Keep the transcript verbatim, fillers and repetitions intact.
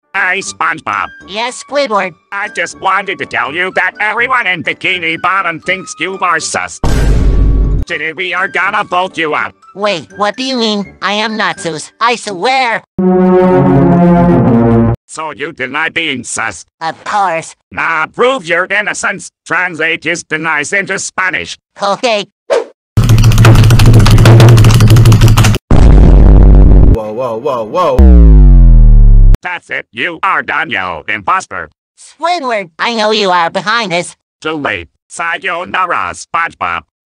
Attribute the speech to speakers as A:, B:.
A: Hey, SpongeBob.
B: Yes, Squidward.
A: I just wanted to tell you that everyone in Bikini Bottom thinks you are sus. Today we are gonna vote you out.
B: Wait, what do you mean? I am not sus. I swear.
A: So you deny being sus?
B: Of course.
A: Nah, prove your innocence. Translate his denies into Spanish.
B: Okay.
C: Whoa, whoa, whoa, whoa.
A: That's it. You are done, you imposter.
B: Squidward, I know you are behind this.
A: Too late. Sayonara, SpongeBob.